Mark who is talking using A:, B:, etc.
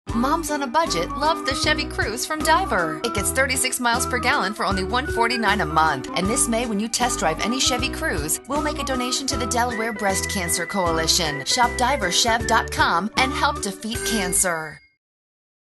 A: Moms on a budget love the Chevy Cruze from Diver. It gets 36 miles per gallon for only $149 a month. And this May, when you test drive any Chevy Cruze, we'll make a donation to the Delaware Breast Cancer Coalition. Shop diverchev.com and help defeat cancer.